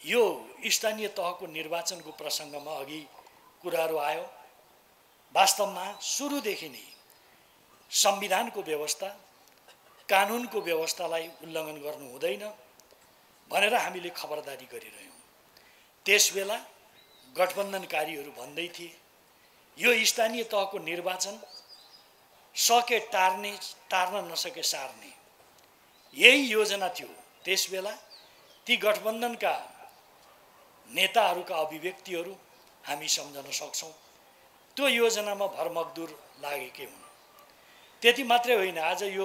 यो स्थानीय तहको निर्वाचनको प्रसङ्गमा अघि कुराहरू आयो। वास्तवमा सुरुदेखि नै संविधानको व्यवस्था, कानुनको व्यवस्थालाई उल्लङ्घन गर्नु हुँदैन भनेर हामीले खबरदारी गरिरह्यौँ। त्यसबेला गठबन्धनकारीहरू भन्दै थिए यो स्थानीय तहको निर्वाचन सके टार्ने, टार्न नसके सार्ने, यही योजना थियो। त्यसबेला ती गठबन्धनका नेताहरूका अभिव्यक्तिहरू हामी सम्झन सक्छौँ। त्यो योजनामा भरमग्दुर लागेकै हुन्। त्यति मात्रै होइन, आज यो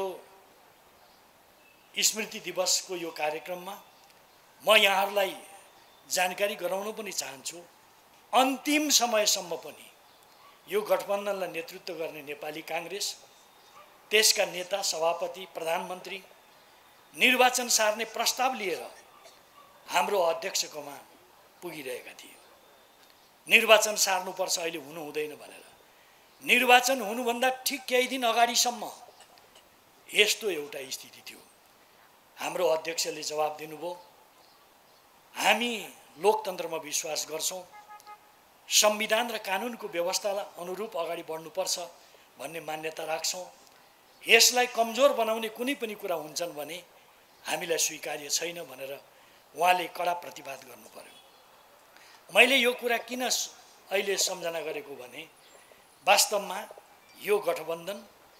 स्मृति दिवसको यो कार्यक्रममा म यहाँहरूलाई जानकारी गराउन पनि चाहन्छु, अन्तिम समयसम्म पनि यो गठबन्धनलाई नेतृत्व गर्ने नेपाली काङ्ग्रेस, त्यसका नेता, सभापति, प्रधानमन्त्री निर्वाचन सार्ने प्रस्ताव लिएर हाम्रो अध्यक्षकोमा पुगिरहेका थिए। निर्वाचन सार्नुपर्छ, अहिले हुनु हुँदैन भनेर। निर्वाचन हुनुभन्दा ठिक केही दिन अगाडिसम्म यस्तो एउटा स्थिति थियो। हाम्रो अध्यक्षले जवाब दिनुभयो, हामी लोकतन्त्रमा विश्वास गर्छौँ, संविधान र कानुनको व्यवस्थालाई अनुरूप अगाडि बढ्नुपर्छ भन्ने मान्यता राख्छौँ। यसलाई कमजोर बनाउने कुनै पनि कुरा हुन्छन् भने हामीलाई स्वीकार्य छैन भनेर उहाँले कडा प्रतिवाद गर्नु पर्यो। मैले यो कुरा किन अहिले सम्झना गरेको भने वास्तवमा यो गठबन्धन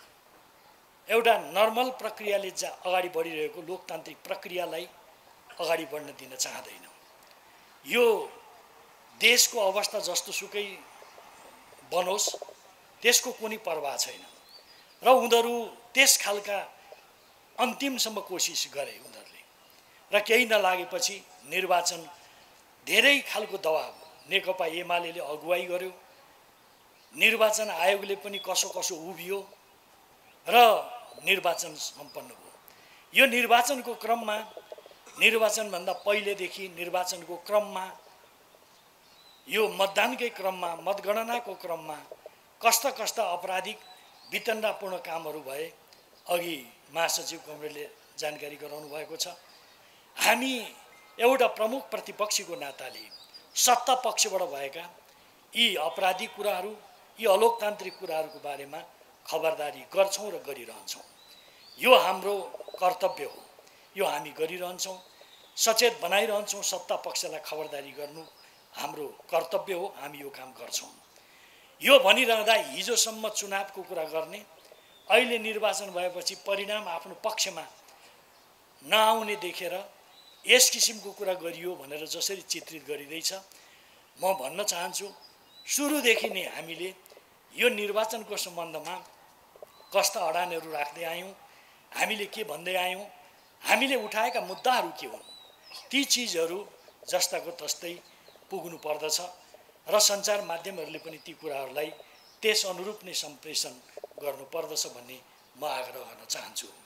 एउटा नर्मल प्रक्रियाले अगाडि बढिरहेको लोकतान्त्रिक प्रक्रियालाई अगाडि बढ्न दिन चाहदैन। यो देशको अवस्था जस्तो सुकै बनोस्, त्यसको कुनै परवाह छैन र उनीहरू त्यस खालका अन्तिमसम्म कोसिस गरे उनीहरूले र केही नलागेपछि निर्वाचन धेरै खालको दबाब नेकपा एमाले अगुवाई गर्यो। निर्वाचन आयोगले पनि कसो कसो उभियो र निर्वाचन सम्पन्न भयो। यो निर्वाचनको क्रममा, निर्वाचनभन्दा पहिलेदेखि निर्वाचनको क्रममा, यो मतदानकै क्रममा, मतगणनाको क्रममा कस्ता कस्ता अपराधिक वितन्डापूर्ण कामहरू भए अघि महासचिव कमरेडले जानकारी गराउनु भएको छ। हामी एउटा प्रमुख प्रतिपक्षीको नाताले सत्ता पक्षबाट भएका यी अपराधिक कुराहरू, यी अलोकतान्त्रिक कुराहरूको बारेमा खबरदारी गर्छौँ र गरिरहन्छौँ। यो हाम्रो कर्तव्य हो, यो हामी गरिरहन्छौँ, सचेत बनाइरहन्छौँ। सत्ता पक्षलाई खबरदारी गर्नु हाम्रो कर्तव्य हो, हामी यो काम गर्छौँ। यो भनिरहँदा हिजोसम्म चुनावको कुरा गर्ने, अहिले निर्वाचन भएपछि परिणाम आफ्नो पक्षमा नआउने देखेर यस किसिमको कुरा गरियो भनेर जसरी चित्रित गरिँदैछ, म भन्न चाहन्छु सुरुदेखि नै हामीले यो निर्वाचनको सम्बन्धमा कस्ता अडानहरू राख्दै आयौँ, हामीले के भन्दै आयौँ, हामीले उठाएका मुद्दाहरू के हुन्, ती चिजहरू जस्ताको तस्तै पुग्नु पर्दछ र सञ्चार माध्यमहरूले पनि ती कुराहरूलाई त्यस अनुरूप नै सम्प्रेषण गर्नुपर्दछ भन्ने म आग्रह गर्न चाहन्छु।